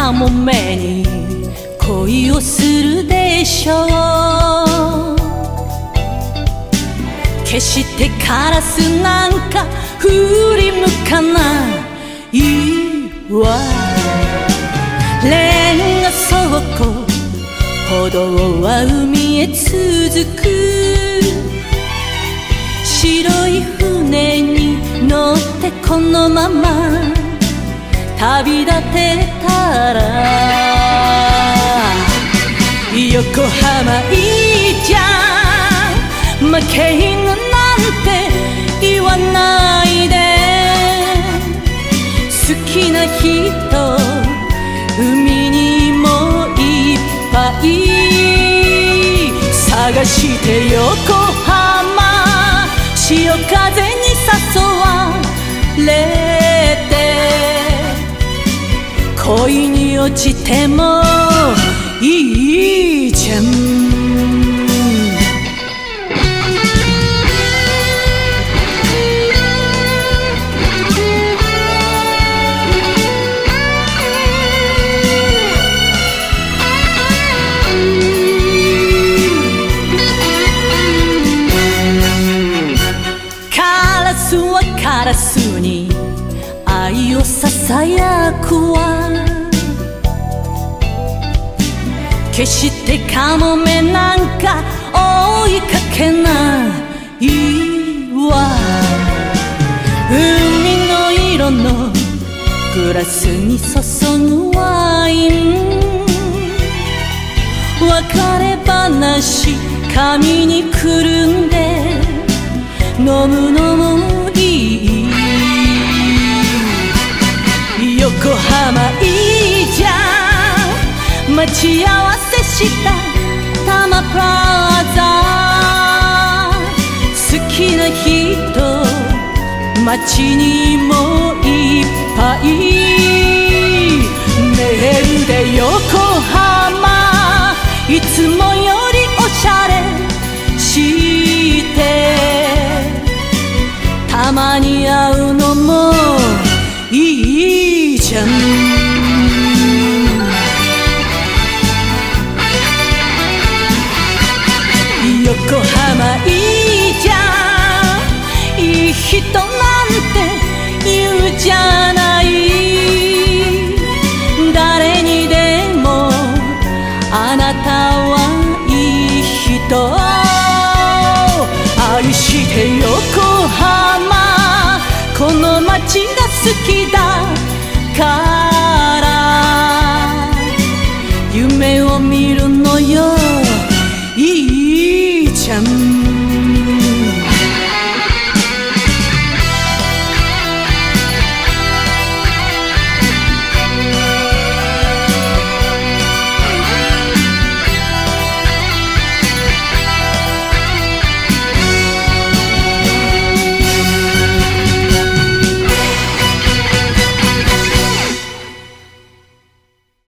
カモメに恋をするでしょう。決してカラスなんか振り向かないわ。レンガ倉庫歩道は海へ続く。白い船に乗ってこのまま旅立てたら、横浜いいじゃん、負け犬なんて言わないで。好きな人海にもいっぱい探して横浜、潮風に誘われて恋に落ちてもいいじゃん。カラスに愛をささやくわ。決してカモメなんか追いかけないわ。海の色のグラスに注ぐワイン、別れ話紙にくるんで飲むのもいい。横浜いいじゃん、待ち合わせした多摩プラザ。好きな人街にもいっぱい。メールで横浜いつもよりおしゃれしてたまに会うのもいいじゃん。横浜いいじゃん、いい人なんて言うじゃない。誰にでもあなたはいい人、愛して横浜、この街が好きだから夢を見るのよ、いいじゃん。